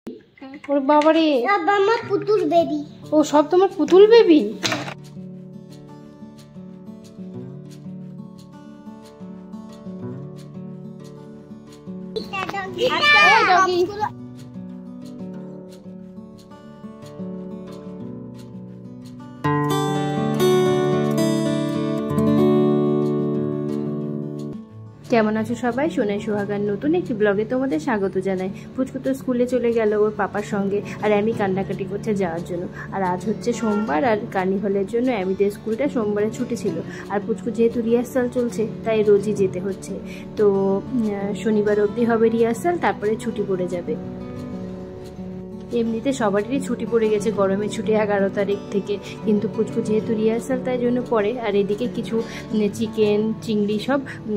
ওর বাবারে, সব আমার পুতুল বেবি। ও সব তোমার পুতুল বেবি? কেমন আছো সবাই? সোনাই সোহাগার নতুন একটি ব্লগে তোমাদের স্বাগত জানাই। পুচকু তো স্কুলে চলে গেল ওর পাপার সঙ্গে, আর আমি কান্নাকাটি করছে যাওয়ার জন্য। আর আজ হচ্ছে সোমবার, আর কার্নিভালের জন্য অ্যামিদের স্কুলটা সোমবারে ছুটি ছিল। আর পুচকু যেহেতু রিহার্সাল চলছে তাই রোজই যেতে হচ্ছে। তো শনিবার অবধি হবে রিহার্সাল, তারপরে ছুটি পড়ে যাবে। এমনিতে সবারই ছুটি পড়ে গেছে, গরমের ছুটি 11 তারিখ থেকে, কিন্তু পুচকু যেহেতু রিহার্সাল তাই জন্য পড়ে। আর এদিকে কিছু চিকেন চিংড়ি সব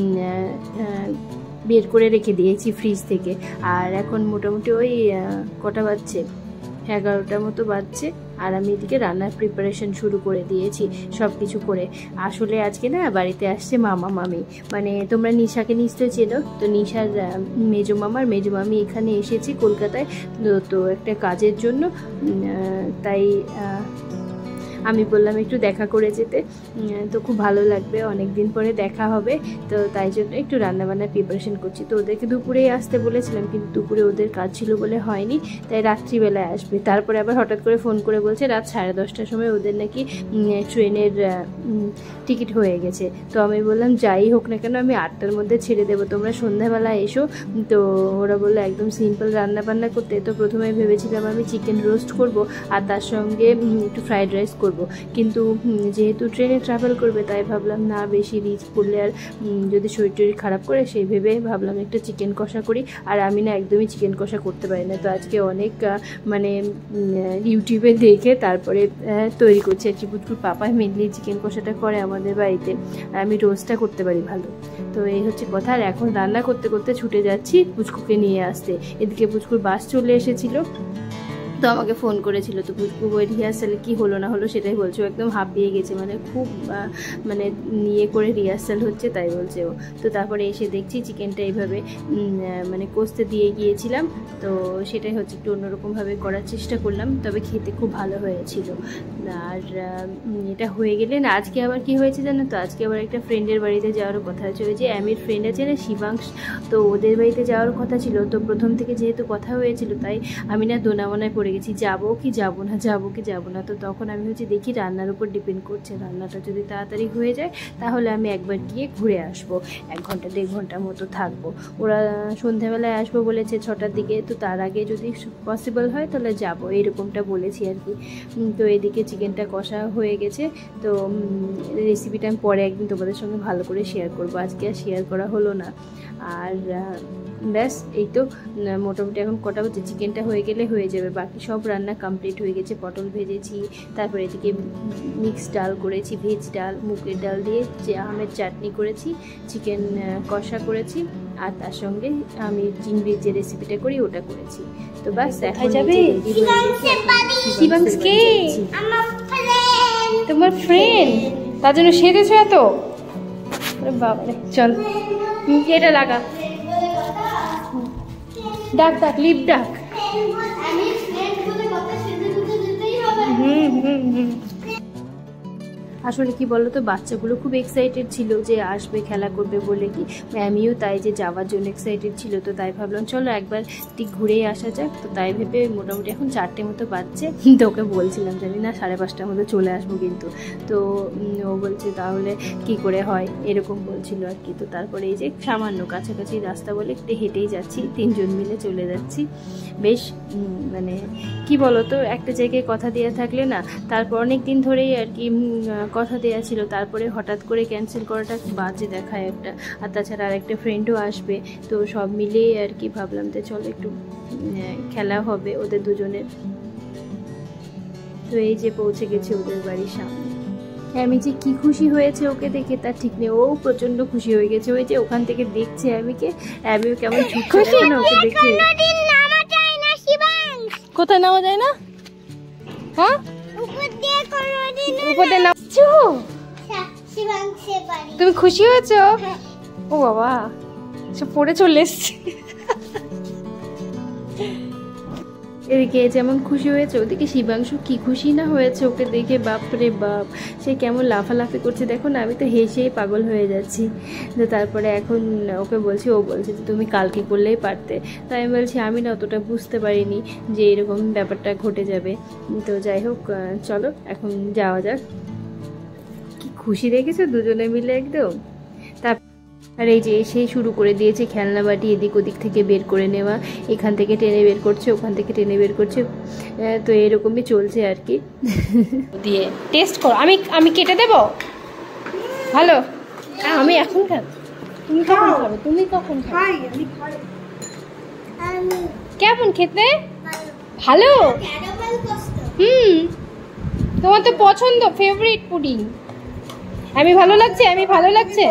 বের করে রেখে দিয়েছি ফ্রিজ থেকে। আর এখন মোটামুটি ওই কটা বাজছে, 11টার মতো বাজছে। আর আমি এদিকে রান্নার প্রিপারেশন শুরু করে দিয়েছি সব কিছু করে। আসলে আজকে না বাড়িতে আসছে মামা মামি, মানে তোমরা নিশাকে নিশ্চয়ই চেনো। তো নিশার মেজো মামার মেজো মামি এখানে এসেছে কলকাতায়, তো একটা কাজের জন্য। তাই আমি বললাম একটু দেখা করে যেতে, তো খুব ভালো লাগবে, অনেক দিন পরে দেখা হবে। তো তাই জন্য একটু রান্নাবান্নার প্রিপারেশন করছি। তো ওদেরকে দুপুরেই আসতে বলেছিলাম, কিন্তু দুপুরে ওদের কাজ ছিল বলে হয়নি, তাই রাত্রিবেলায় আসবে। তারপরে আবার হঠাৎ করে ফোন করে বলছে রাত 10:30টার সময় ওদের নাকি ট্রেনের টিকিট হয়ে গেছে। তো আমি বললাম যাই হোক না কেন আমি 8টার মধ্যে ছেড়ে দেবো, তোমরা সন্ধ্যাবেলা এসো। তো ওরা বললো একদম সিম্পল রান্নাবান্না করতে। তো প্রথমে ভেবেছিলাম আমি চিকেন রোস্ট করব, আর তার সঙ্গে একটু ফ্রাইড রাইস করব, কিন্তু যেহেতু ট্রেনে ট্রাভেল করবে তাই ভাবলাম না বেশি রিচ করলে আর যদি শরীর টরীর খারাপ করে, সেই ভেবে ভাবলাম একটা চিকেন কষা করি। আর আমি না একদমই চিকেন কষা করতে পারি না, তো আজকে অনেক মানে ইউটিউবে দেখে তারপরে তৈরি করছি। আর কি পুচকুর পাপাই মেনলি চিকেন কষাটা করে আমাদের বাড়িতে, আর আমি রোস্টটা করতে পারি ভালো। তো এই হচ্ছে কথা। আর এখন রান্না করতে করতে ছুটে যাচ্ছি পুচকুকে নিয়ে আসতে। এদিকে পুচকুর বাস চলে এসেছিলো, তো আমাকে ফোন করেছিল। তো পুচকু ওই রিহার্সালে কী হলো না হলো সেটাই বলছে। ও একদম হাঁপিয়ে গেছে, মানে খুব মানে নিয়ে করে রিহার্সাল হচ্ছে তাই বলছে ও। তো তারপরে এসে দেখছি চিকেনটা এইভাবে মানে কষতে দিয়ে গিয়েছিলাম, তো সেটাই হচ্ছে একটু অন্যরকমভাবে করার চেষ্টা করলাম, তবে খেতে খুব ভালো হয়েছিল। আর এটা হয়ে গেলে না আজকে আবার কি হয়েছে জানো তো, আজকে আবার একটা ফ্রেন্ডের বাড়িতে যাওয়ারও কথা আছে। ওই যে অ্যামির ফ্রেন্ড আছে না শিবাংশ, তো ওদের বাড়িতে যাওয়ার কথা ছিল। তো প্রথম থেকে যেহেতু কথা হয়েছিল তাই আমি না দোনামোনায় পড়ে গেছি, যাবো কি যাবো না, যাবো কি যাবো না। তো তখন আমি হচ্ছে দেখি রান্নার উপর ডিপেন্ড করছে, রান্নাটা যদি তাড়াতাড়ি হয়ে যায় তাহলে আমি একবার গিয়ে ঘুরে আসবো, 1 ঘন্টা 1.5 ঘন্টার মতো থাকবো। ওরা সন্ধ্যাবেলায় আসবো বলেছে 6টার দিকে, তো তার আগে যদি পসিবল হয় তাহলে যাবো, এইরকমটা বলেছি আর কি। তো এদিকে চিকেনটা কষা হয়ে গেছে। তো রেসিপিটা আমি পরে একদিন তোমাদের সঙ্গে ভালো করে শেয়ার করবো, আজকে আর শেয়ার করা হলো না। আর ব্যাস এই তো মোটামুটি এখন কটা হচ্ছে, চিকেনটা হয়ে গেলে হয়ে যাবে, বাকি সব রান্না কমপ্লিট হয়ে গেছে। পটল ভেজেছি, তারপরে এদিকে মিক্স ডাল করেছি, ভেজ ডাল, মুগের ডাল দিয়ে যে আমের চাটনি করেছি, চিকেন কষা করেছি, আর তার সঙ্গে আমি চিংড়ির যে রেসিপিটা করি ওটা করেছি। তো বাস দেখা যাবে। শিবাংশকে তোমার ফ্রেন্ড, তার জন্য সেজেছো এত? বাবারে চল এটা লাগা, ডাক ডাক লিপ ডাক। আসলে কি বলতো, বাচ্চাগুলো খুব এক্সাইটেড ছিল যে আসবে খেলা করবে বলে, কি আমিও তাই যে যাওয়ার জন্য এক্সাইটেড ছিল। তো তাই ভাবলাম চলো একবার ঠিক ঘুরেই আসা যাক। তো তাই ভেবে মোটামুটি এখন 4টে মতো বাজছে। তো ওকে বলছিলাম জানি না 5:30টার মতো চলে আসবো, কিন্তু তো ও বলছে তাহলে কি করে হয়, এরকম বলছিল আর কি। তো তারপরে এই যে সামান্য কাছাকাছি রাস্তা বলে একটু হেঁটেই যাচ্ছি, 3 জন মিলে চলে যাচ্ছি। বেশ মানে কি বলতো, একটা জায়গায় কথা দেওয়া থাকলে না, তারপর অনেক দিন ধরেই আর কি কথা দেওয়া ছিল, তারপরে হঠাৎ করে ক্যান্সেল করাটা বাজে দেখায় একটা। আর তাছাড়া আর একটা ফ্রেন্ডও আসবে, তো সব মিলিয়ে আর কি ভাবলাম যে চলো একটু খেলা হবে ওদের দুজনের। তো এই যে পৌঁছে গেছে ওদের বাড়ির সামনে। আমি যে কি খুশি হয়েছে ওকে দেখে তার ঠিক নেই, ও প্রচন্ড খুশি হয়ে গেছে। ওই যে ওখান থেকে দেখছে আমিকে, আমিও কেমন খুশি না ওকে দেখে। কোথায় নামা যায় না? হ্যাঁ উপরে নামছো, তুমি খুশি হয়েছো? ও বাবা সব পড়ে চলে এসছে। এদিকে যেমন খুশি হয়েছে, ওদিকে শিবাংশু কি খুশি না হয়েছে ওকে দেখে, বাপরে বাপ, সে কেমন লাফালাফি করছে দেখো না, আমি তো হেসেই পাগল হয়ে যাচ্ছি। তো তারপরে এখন ওকে বলছি, ও বলছে যে তুমি কালকে করলেই পারতে। তাই আমি বলছি আমি না অতটা বুঝতে পারিনি যে এরকম ব্যাপারটা ঘটে যাবে। তো যাই হোক, চলো এখন যাওয়া যাক। কি খুশি দেখেছো দুজনে মিলে একদম। আর এই যে এসেই শুরু করে দিয়েছে খেলনা বাটি এদিক ওদিক থেকে বের করে নেওয়া, এখান থেকে টেনে বের করছে, ওখান থেকে টেনে বের করছে। তো এরকমই চলছে আর কি। দিয়ে টেস্ট করো, আমি কেটে দেব। ভালো, আমি এখন খাবো, তুমি কখন খাবে? তুমি কখন খাবে? কেমন খেতে? ভালো। তোমার তো পছন্দ, ফেভারিট পুডিং। আমি ভালো লাগছে।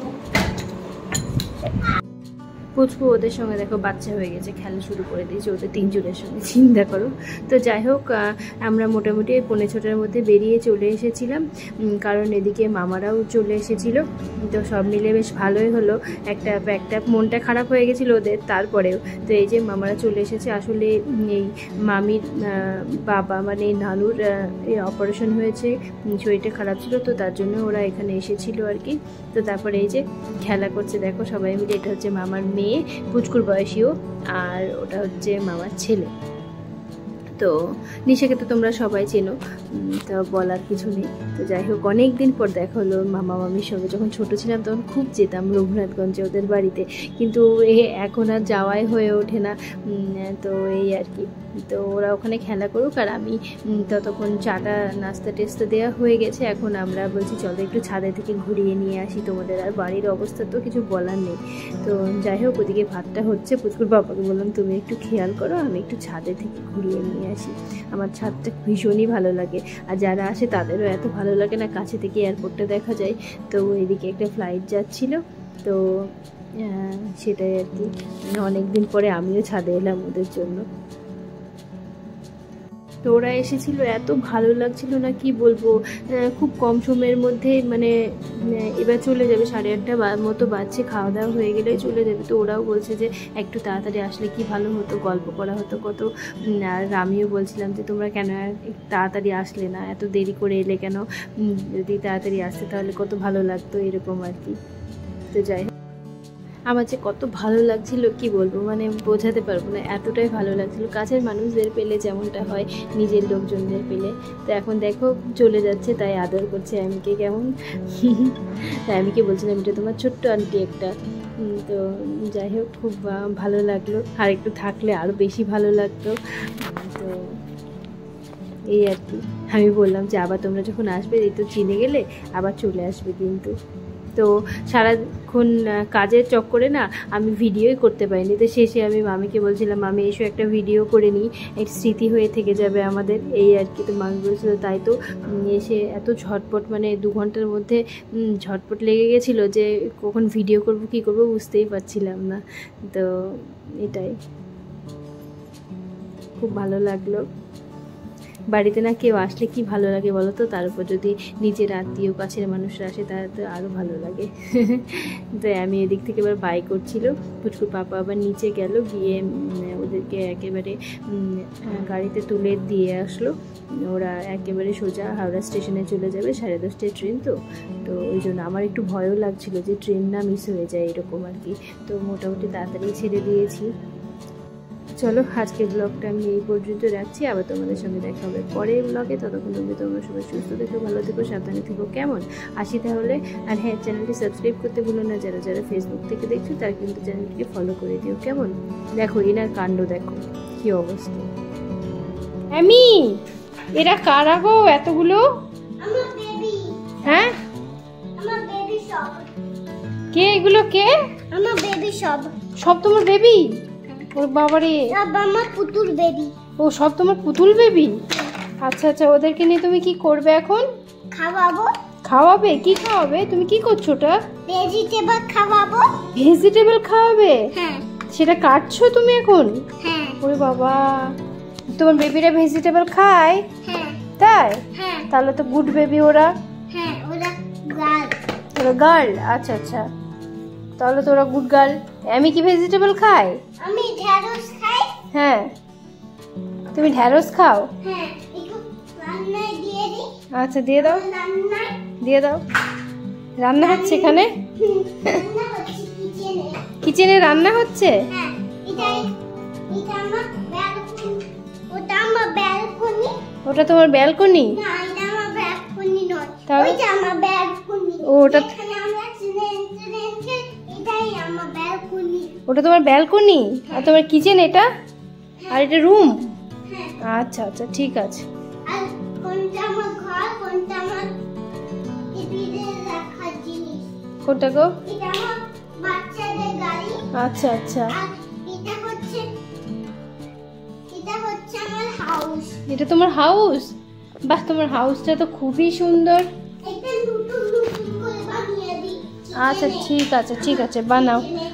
পুচকু ওদের সঙ্গে দেখো বাচ্চা হয়ে গেছে, খেলা শুরু করে দিয়েছে ওদের তিনজনের সঙ্গে, চিন্তা করো। তো যাই হোক, আমরা মোটামুটি 5:45-র মধ্যে বেরিয়ে চলে এসেছিলাম, কারণ এদিকে মামারাও চলে এসেছিল। তো সব মিলে বেশ ভালোই হলো। একটা মনটা খারাপ হয়ে গেছিলো ওদের, তারপরেও তো এই যে মামারা চলে এসেছে। আসলে এই মামির বাবা মানে নানুর অপারেশন হয়েছে, শরীরটা খারাপ ছিল, তো তার জন্য ওরা এখানে এসেছিল আর কি। তো তারপরে এই যে খেলা করছে দেখো সবাই মিলে। এটা হচ্ছে মামার মেয়ে, পুচকুর বয়সীও, আর ওটা হচ্ছে মামার ছেলে। তো নিশাকে তো তোমরা সবাই চেনো, তো বলার কিছু নেই। তো যাই হোক, অনেক দিন পর দেখা হলো মামা মামির সঙ্গে। যখন ছোট ছিলাম তখন খুব যেতাম রঘুনাথগঞ্জে ওদের বাড়িতে, কিন্তু এখন আর যাওয়াই হয়ে ওঠে না। তো এই আর কি। তো ওরা ওখানে খেলা করুক, আর আমি ততক্ষণ চাটা নাস্তা টেস্তা দেওয়া হয়ে গেছে। এখন আমরা বলছি চলো একটু ছাদে থেকে ঘুরিয়ে নিয়ে আসি তোমাদের। আর বাড়ির অবস্থা তো কিছু বলার নেই। তো যাই হোক, ওদিকে ভাতটা হচ্ছে, পুচকুর বাবাকে বললাম তুমি একটু খেয়াল করো, আমি একটু ছাদে থেকে ঘুরিয়ে নিয়ে আসি। আমার ছাদটা ভীষণই ভালো লাগে, আর যারা আসে তাদেরও এত ভালো লাগে না, কাছে থেকে এয়ারপোর্টটা দেখা যায়। তো এদিকে একটা ফ্লাইট যাচ্ছিল, তো সেটাই আর কি। অনেক দিন পরে আমিও ছাদে এলাম ওদের জন্য। তো ওরা এসেছিল, এত ভালো লাগছিল না কি বলবো। খুব কম সময়ের মধ্যে মানে এবার চলে যাবে, 8:30 মতো বাজছে, খাওয়া দাওয়া হয়ে গেলে চলে যাবে। তো ওরাও বলছে যে একটু তাড়াতাড়ি আসলে কি ভালো হতো, গল্প করা হতো কত। আর আমিও বলছিলাম যে তোমরা কেন তাড়াতাড়ি আসলে না, এত দেরি করে এলে কেন, যদি তাড়াতাড়ি আসতে তাহলে কত ভালো লাগতো, এরকম আর কি। তো যাই হোক, আমার যে কত ভালো লাগছিল কি বলবো, মানে বোঝাতে পারবো না, এতটাই ভালো লাগছিল। কাছের মানুষদের পেলে যেমনটা হয়, নিজের লোকজনদের পেলে। তো এখন দেখো চলে যাচ্ছে, তাই আদর করছে আমিকে কেমন। তাই আমিকে বলছিলাম এটা তোমার ছোট্ট আন্টি একটা। তো যাই হোক, খুব ভালো লাগলো, আর একটু থাকলে আরও বেশি ভালো লাগতো। তো এই আর কি। আমি বললাম যে আবার তোমরা যখন আসবে, এই তো চিনে গেলে, আবার চলে আসবে কিন্তু। তো সারাক্ষণ কাজের চক্করে না আমি ভিডিওই করতে পারিনি। তো শেষে আমি মামিকে বলছিলাম মামি এসো একটা ভিডিও করে নিই, একটা স্মৃতি হয়ে থেকে যাবে আমাদের, এই আর কি। তো মামি বলছিল তাই তো। এসে এত ঝটপট, মানে 2 ঘন্টার মধ্যে ঝটপট লেগে গেছিলো যে কখন ভিডিও করব কি করব বুঝতেই পারছিলাম না। তো এটাই, খুব ভালো লাগলো। বাড়িতে না কেউ আসলে কি ভালো লাগে বলো তো, তার উপর যদি নিজের আত্মীয় কাছের মানুষরা আসে তাহলে তো আরও ভালো লাগে। তো আমি এদিক থেকে এবার বাই করছিল, পুচকুর পাপা আবার নিচে গেল, গিয়ে ওদেরকে একেবারে গাড়িতে তুলে দিয়ে আসলো। ওরা একেবারে সোজা হাওড়া স্টেশনে চলে যাবে, 10:30টায় ট্রেন। তো ওই জন্য আমার একটু ভয়ও লাগছিল যে ট্রেন না মিস হয়ে যায় এরকম আর কি। তো মোটামুটি তাড়াতাড়ি ছেড়ে দিয়েছি। চলো আজকের ব্লগটা আমি এই পর্যন্ত রাখছি, আবার তোমাদের সঙ্গে দেখা হবে পরের ব্লগে। ততক্ষণ অবধি তোমরা সবাই সুস্থ থেকো, ভালো থেকো, সাবধানে থেকো, কেমন? আসি তাহলে। আর হ্যাঁ, চ্যানেলটি সাবস্ক্রাইব করতে ভুলো না। যারা ফেসবুক থেকে দেখছো তারা কিন্তু চ্যানেলটিকে ফলো করে দিও, কেমন? দেখো এনার কাণ্ড, দেখো কি অবস্থা। আমি এরা কারা গো এতগুলো? হ্যাঁ, কে এগুলো? কে? আমার বেবি। সব তোমার বেবি? ওর বাবারে, আমার পুতুল বেবি। ও সব তোমার পুতুল বেবি? আচ্ছা আচ্ছা, ওদেরকে নিয়ে তুমি কি করবে এখন? খাওয়াবো। খাওয়াবে? কি খাওয়াবে? তুমি কি করছো ওটা? ভেজিটেবল খাওয়াবো। ভেজিটেবল খাওয়াবে? হ্যাঁ। সেটা কাটছো তুমি এখন? হ্যাঁ। ওরে বাবা, তোমার বেবিরা ভেজিটেবল খায়? হ্যাঁ। তাই? হ্যাঁ। তাহলে তো গুড বেবি ওরা। হ্যাঁ, ওরা গার্ল। ওরা গার্ল? আচ্ছা আচ্ছা, তাহলে তো ওরা গুড গার্ল। আমি কি ভেজিটেবল খাই? আমি ঢেঁড়স খাই। হ্যাঁ। তুমি ঢ্যাঁড়স খাও? হ্যাঁ, একটু রান্নায় দিয়ে দিই। আচ্ছা দিয়ে দাও, রান্নায় দিয়ে দাও। রান্না হচ্ছে এখানে? রান্না হচ্ছে কিচেনে। কিচেনে রান্না হচ্ছে? হ্যাঁ, এটা আমার ব্যালকনি। ওটা আমার ব্যালকনি। ওটা তোমার ব্যালকনি? না, এটা আমার ব্যালকনি নয়। তাহলে? ওইটা আমার ব্যালকনি। ও, ওটা এখানে আমরা রেখে এটাই আমার ব্যালকনি। ওটা তোমার ব্যালকনি আর তোমার কিচেন এটা, আর এটা রুম? হ্যাঁ, আচ্ছা আচ্ছা ঠিক আছে। আর কোনটা আমার ঘর, কোনটা আমার টিভিতে রাখার জিনিস। কোনটা গো? এটা আমার বাচ্চাদের গাড়ি। আচ্ছা আচ্ছা, আর এটা হচ্ছে আমার হাউস। এটা তোমার হাউস? বাহ, তোমার হাউসটা তো খুবই সুন্দর। এটা নতুন নতুন করে বানিয়ে দিই। আচ্ছা ঠিক আছে ঠিক আছে, বানাও।